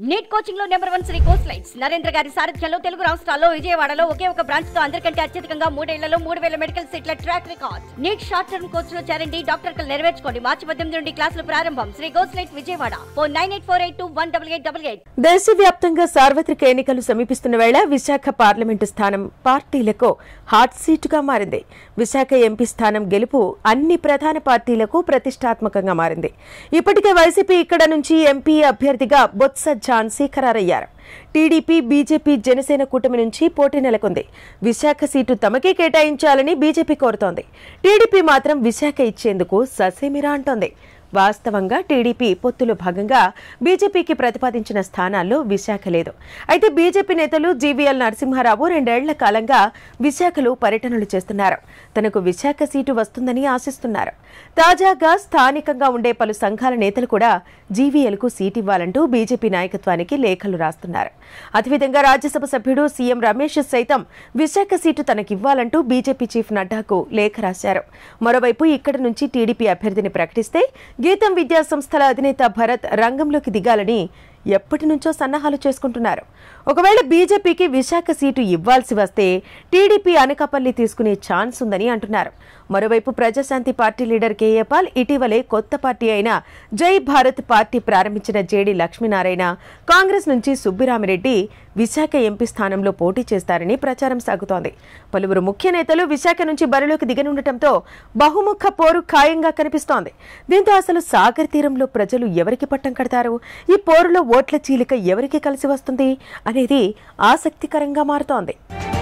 Neat coaching లో number 1 Shri కోస్లైట్స్ నరేంద్ర గారి సారథ్యంలో తెలుగు రాష్ట్రాల్లో విజయవాడలో ఒకే ఒక బ్రాంచ్ తో అందరికంటే అత్యధికంగా 3 ఏళ్లలో 3000 మెడికల్ సీట్ల track record. NEET short term కోర్సులో చేరండి, డాక్టర్ కలు నెరవేర్చుకోండి. మార్చి 18 నుండి క్లాసులు ప్రారంభం. శ్రీ కోస్లైట్స్ విజయవాడ. ఫోన్ 9848218888. దేశవ్యాప్తంగా సార్వత్రిక ఎన్నికలు సమీపిస్తున్న వేళ విశాఖ పార్లమెంటు స్థానం పార్టీలకు హాట్ సీటుగా మారింది. విశాఖ ఎంపీ స్థానం గెలుపు అన్ని ప్రధాన పార్టీలకు ప్రతిష్టాత్మకంగా మారింది. ఇప్పటికే వైసీపీ ఇక్కడ నుంచి ఎంపీ అభ్యర్థిగా బొత్స ఝాన్సీ ఖరారయ్యారు. టీడీపీ, బీజేపీ, జనసేన కూటమి నుంచి పోటీ నెలకొంది. విశాఖ సీటు తమకే కేటాయించాలని బీజేపీ కోరుతోంది. టీడీపీ మాత్రం విశాఖ ఇచ్చేందుకు ససేమిరా అంటోంది. వాస్తవంగా టీడీపీ పొత్తులో భాగంగా బీజేపీకి ప్రతిపాదించిన స్థానాల్లో విశాఖ లేదు. అయితే బీజేపీ నేతలు జీవీఎల్ నరసింహారావు 2 ఏళ్ల కాలంగా విశాఖలో పర్యటనలు చేస్తున్నారు. తనకు విశాఖ సీటు వస్తుందని ఆశిస్తున్నారు. తాజాగా స్థానికంగా ఉండే పలు సంఘాల నేతలు కూడా జీవీఎల్కు సీటు ఇవ్వాలంటూ బీజేపీ నాయకత్వానికి లేఖలు రాస్తున్నారు. అదేవిధంగా రాజ్యసభ సభ్యుడు సీఎం రమేష్ సైతం విశాఖ సీటు తనకివ్వాలంటూ బీజేపీ చీఫ్ నడ్డాకు లేఖ రాశారు. మరోవైపు ఇక్కడి నుంచి టీడీపీ అభ్యర్థిని ప్రకటిస్తే గీతం విద్యా సంస్థల అధినేత భరత్ రంగంలోకి దిగాలని ఎప్పటి నుంచో సన్నాహాలు చేసుకుంటున్నారు. ఒకవేళ బీజేపీకి విశాఖ సీటు ఇవ్వాల్సి వస్తే టీడీపీ అనకాపల్లి తీసుకునే ఛాన్స్ ఉందని అంటున్నారు. మరోవైపు ప్రజాశాంతి పార్టీ లీడర్ కేఏ పాల్ ఇటీవలే కొత్త పార్టీ అయిన జై భారత్ పార్టీ ప్రారంభించిన జేడీ లక్ష్మీనారాయణ, కాంగ్రెస్ నుంచి సుబ్బిరామిరెడ్డి విశాఖ ఎంపీ స్థానంలో పోటీ చేస్తారని ప్రచారం సాగుతోంది. పలువురు ముఖ్య నేతలు విశాఖ నుంచి బరిలోకి దిగనుండటంతో బహుముఖ పోరు ఖాయంగా కనిపిస్తోంది. దీంతో అసలు సాగర్ తీరంలో ప్రజలు ఎవరికి పట్టం కడతారు, ఈ పోరులో ఓట్ల చీలిక ఎవరికి కలిసి వస్తుంది అనేది ఆసక్తికరంగా మారుతోంది.